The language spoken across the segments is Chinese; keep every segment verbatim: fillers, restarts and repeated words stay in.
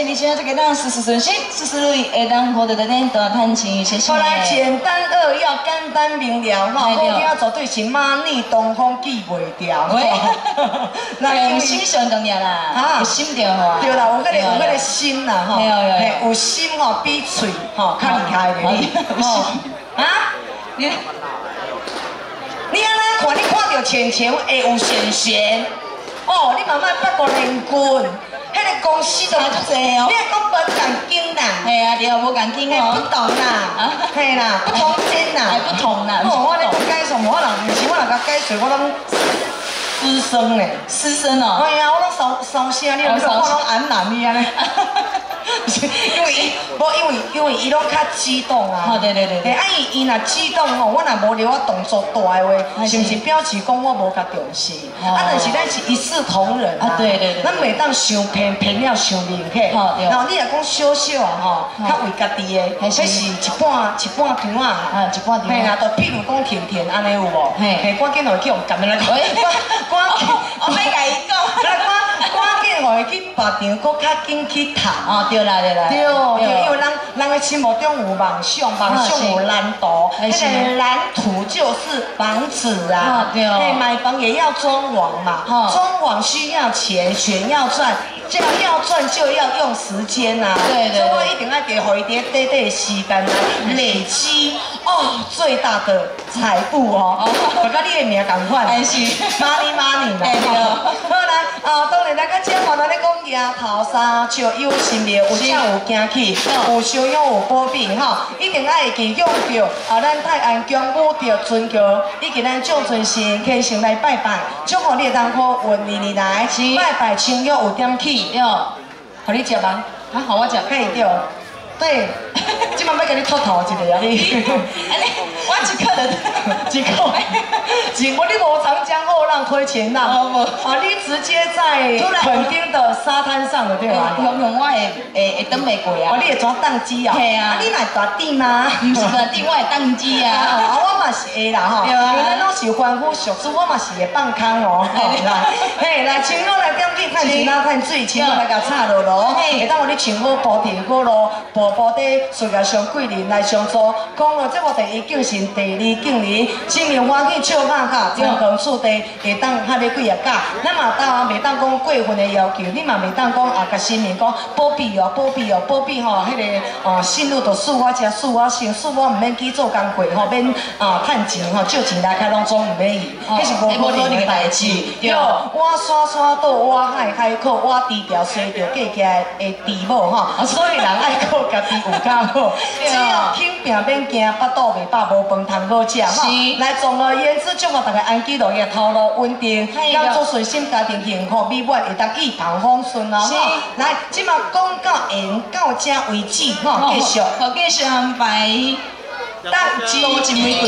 谢你，现在给咱事事顺心，事事如意，会当获得的点大探钱，谢谢。 后来简单扼要，简单明了哈，好听绝对是马尼东风记袂掉。 喂，那用心上重要啦，有心就好。 对啦，有迄个有迄个心啦吼，嘿，有心吼比嘴吼较厉害的你。哦，啊？你你安尼看，你看到钱钱会有神仙。哦，你慢慢八个连棍。 迄个公司都足济哦，你讲无共紧啦， 系啊，对，无共紧哦， 不同啦，系啦，不同间啦， 系不同啦。 哦，我咧解说，我人毋是我人甲解说，我拢师生咧， 师生哦。 系啊，我拢烧烧声，你有看我拢安南你安尼。因为伊，无因为因为伊拢较激动啊。 哦，对对对。 嘿，啊伊伊若激动吼，我若无留我动作大的话，是毋是表示讲我无甲重视？啊，但是咱是一视同仁啊。 对对对。 咱袂当伤偏偏了伤明显。好对。然后你若讲小小啊吼，较为家己的，迄是一半一半张啊。啊，一半张。嘿啦，就譬如讲甜甜安尼有无？嘿，嘿，赶紧落去用夹来讲。赶紧，我要甲伊讲。来赶赶紧互伊去别场，搁较紧去读。哦，对啦对啦。对对，因为咱咱的心目中有梦想，梦想有蓝图，那个蓝图就是房子啊。对哦。买房也要装潢嘛，装潢需要钱，钱要赚。 这样要赚就要用时间呐、啊，对对，所以我一定要给互伊啲短短的时间来累积哦最大的财富哦，我甲你的名同款，还是 money money 啦。好来，啊，当然咱个节目咱咧讲牙头三笑有心妙，有请有惊喜，有修养有保庇吼，一定要会记用着啊，咱泰安姜母着尊桥，以及咱众尊神虔诚来拜拜，祝福你当好运年年来，拜拜清约有点起。 哟，互你食吗？啊，互我食，可以对。对，即摆要甲你秃头一个啊你。安尼，我一个人，一个，一我你无长江后浪推前浪，哦无，啊你直接在垦丁的沙滩上了对吧？ 用用我会会会等袂过啊。 哦，你会怎当机啊？系啊。啊你若大顶吗？ 毋是大顶，我会当机啊。 啊我嘛是会啦吼，因为咱拢是欢呼俗子，我嘛是会放空哦。来，嘿来，青岛来点去看钱啊看水，青岛来甲插落咯，会当互你穿好布地好咯，步步地事业上贵人来相助。讲哦，这个第一敬神，第二敬人，心灵欢喜笑哈哈，天堂厝地会当哈咧几啊架。咱嘛当袂当讲过分的要求，你嘛袂当讲啊，甲新人讲保庇哦，保庇哦，保庇吼，迄个哦，信路就恕我食，恕我行，恕我毋免去做工课吼，免啊趁钱吼，借钱来开拢总毋免伊，迄是无可能的代志。对，我山山倒，我海海口，我低调随着嫁家的弟母吼，所以人爱靠家己有较好。只要轻病免惊，巴肚袂饱，无饭通好食吼。来，总而言之，祝福大家安居乐业，头路稳定，要做顺心，家庭幸福美满，会当一帆风顺哦。吼，来，即马讲到缘到这为止吼，继续， 好，继续安排。 当机多金玫瑰。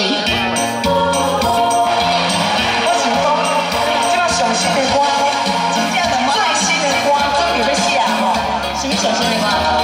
我想讲，即马上新的歌， 真正的最新的歌，准备要写吼。 什么上新的歌？